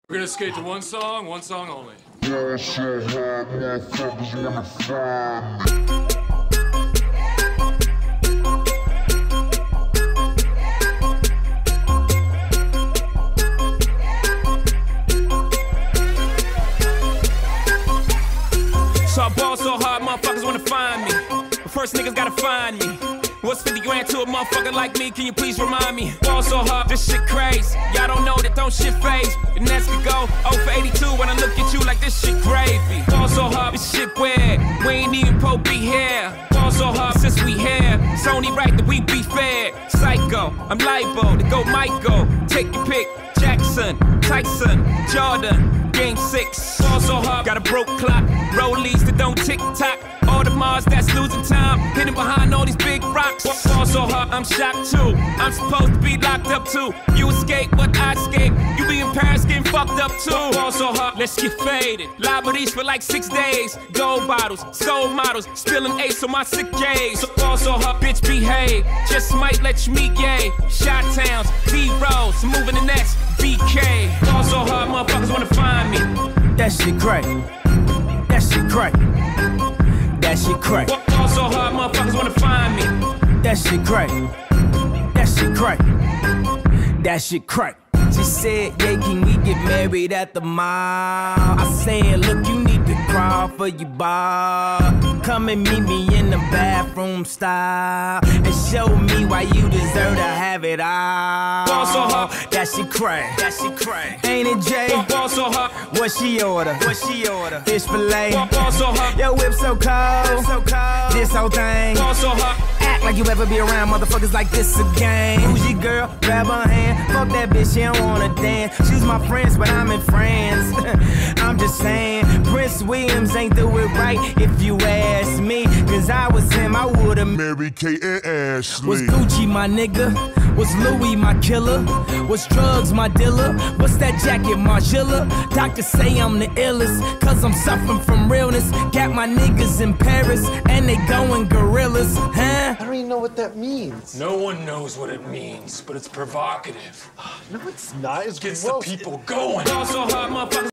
We're gonna skate to one song only. Yeah, so hard, motherfuckers wanna find me. So I ball so hard, motherfuckers wanna find me. But first niggas gotta find me. What's 50 grand to a motherfucker like me? Can you please remind me? Ball so hard, this shit crazy. Y'all don't know that don't shit phase. The Nets could go 0 for 82 when I look at you like this shit gravy. Ball so hard, this shit weird. We ain't even po be here. Ball so hard since we here. It's only right that we be fair. Psycho, I'm liable to go Michael. Take your pick. Jackson, Tyson, Jordan, Game 6. Ball so hard, got a broke clock. Rollies that don't tick-tock. All the Mars that's losing time, hidden behind all these big rocks. Ball so hard, I'm shocked too. I'm supposed to be locked up too. You escape, but I escape. You be in Paris getting fucked up too. Ball so hard, let's get faded. Liberties for like 6 days. Gold bottles, soul models, spilling ace on my sick days. So ball so hard, bitch behave. Just might let you meet gay. Shot towns, B-rolls, moving the next BK. Ball so hard, motherfuckers wanna find me. That shit crack. That shit crack. That shit crack. Ball so hard, motherfuckers wanna find me. That shit crack. That shit crack. That shit crack. She said, yeah, can we get married at the mall? I said, look, you need to crawl for your bar. Come and meet me in the bathroom style and show me why you deserve to have it all. Ball so hard. That shit crack. That shit crack. Ain't it, Jay? Ball so hard. What she order? What she order? Fish fillet. Ball so hard. Your whip so cold. So cold. This whole thing. Ball so hard. Act like you ever be around motherfuckers like this again. Who's your girl? Grab her hand. Fuck that bitch, she don't wanna dance. She's my friends, but I'm in France. I'm just saying, Prince Williams ain't do it right if you ask me. Cause I was him, I would've Mary-Kate and Ashley. Was Gucci my nigga? Was Louis my killer? Was drugs my dealer? What's that jacket, Margiela? Doctors say I'm the illest, cause I'm suffering from realness. Got my niggas in Paris, and they going gorillas, huh? I don't even know what that means. No one knows what it means, but it's provocative. No, it's not. It's Gets gross. the people going. Ball so hard, motherfuckers.